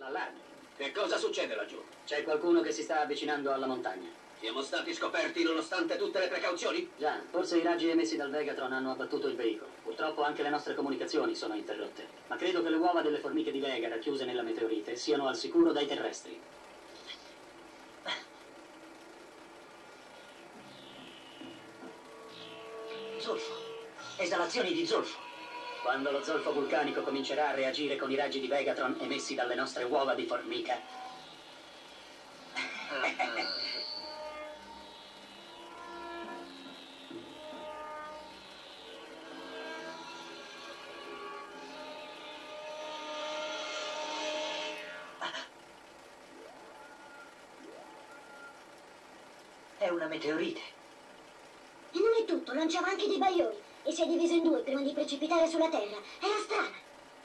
L'allarme. Che cosa succede laggiù? C'è qualcuno che si sta avvicinando alla montagna. Siamo stati scoperti nonostante tutte le precauzioni? Già, forse i raggi emessi dal Vegatron hanno abbattuto il veicolo. Purtroppo anche le nostre comunicazioni sono interrotte. Ma credo che le uova delle formiche di Vega racchiuse nella meteorite siano al sicuro dai terrestri. Zolfo. Esalazioni di zolfo. Quando lo zolfo vulcanico comincerà a reagire con i raggi di Vegatron emessi dalle nostre uova di formica. È una meteorite. E non è tutto, lanciava anche dei bagliori e si è diviso in due prima di precipitare sulla Terra. Era strana.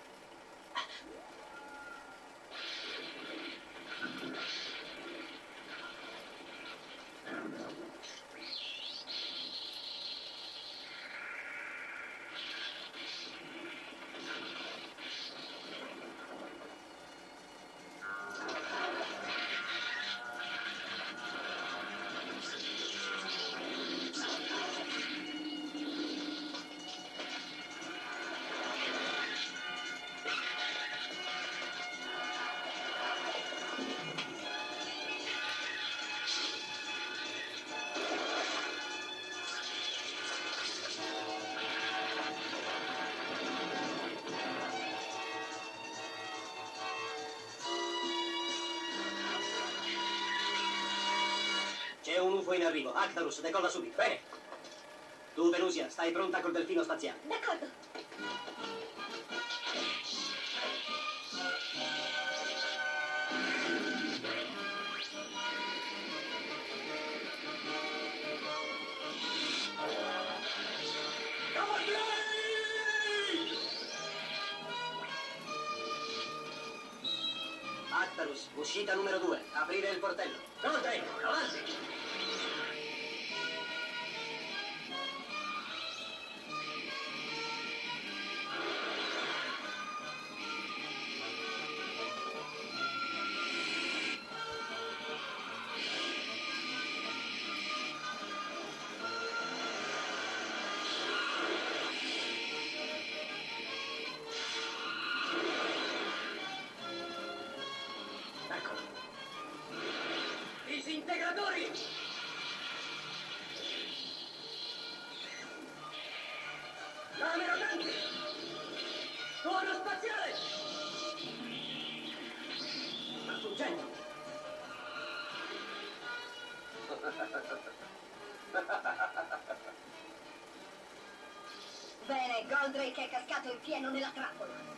C'è un UFO in arrivo. Actarus, decolla subito. Bene. Tu, Venusia, stai pronta col delfino spaziale. D'accordo. Actarus, uscita numero 2. Aprire il portello. Coltrane, avanti! Ecco. Disintegratori! Camera tanti! Tuono spaziale! Sta fuggendo. Bene, Goldrake è cascato in pieno nella trappola.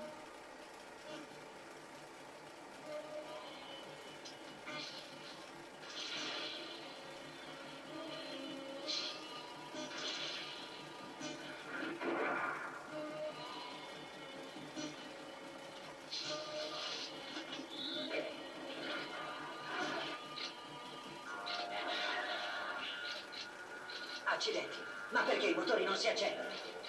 Accidenti. Ma perché i motori non si accendono?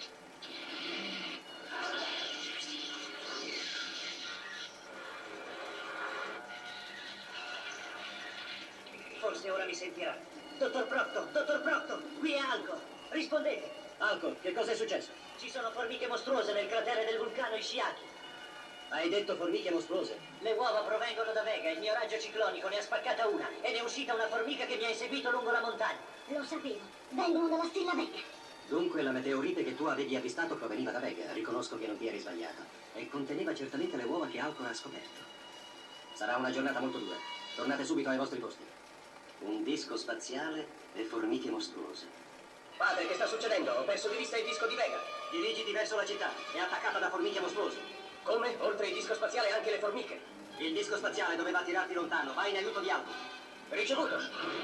Forse ora mi sentirà. Dottor Procto, qui è Alcor. Rispondete. Alcor, che cosa è successo? Ci sono formiche mostruose nel cratere del vulcano Ishiaki. Hai detto formiche mostruose. Le uova provengono da Vega, il mio raggio ciclonico ne ha spaccata una ed è uscita una formica che mi ha inseguito lungo la montagna. Lo sapevo. Vengono dalla stella Vega. Dunque la meteorite che tu avevi avvistato proveniva da Vega. Riconosco che non ti eri sbagliato. E conteneva certamente le uova che Alcor ha scoperto. Sarà una giornata molto dura. Tornate subito ai vostri posti. Un disco spaziale e formiche mostruose. Padre, che sta succedendo? Ho perso di vista il disco di Vega. Dirigiti verso la città, è attaccata da formiche mostruose. Come? Oltre il disco spaziale anche le formiche. Il disco spaziale doveva tirarti lontano, vai in aiuto di Alcor. Ricevuto.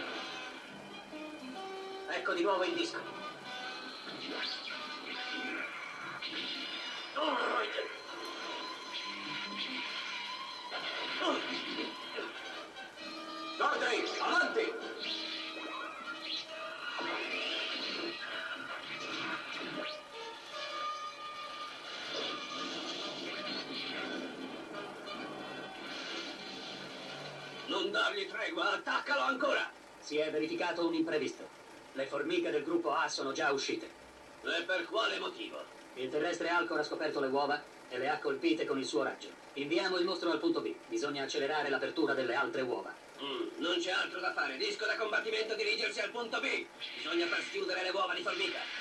Ecco di nuovo il disco. Goldrake, avanti! Non dargli tregua, attaccalo ancora! Si è verificato un imprevisto. Le formiche del gruppo A sono già uscite. E per quale motivo? Il terrestre Alcor ha scoperto le uova e le ha colpite con il suo raggio. Inviamo il mostro al punto B. Bisogna accelerare l'apertura delle altre uova. Non c'è altro da fare. Disco da combattimento dirigersi al punto B. Bisogna far schiudere le uova di formica.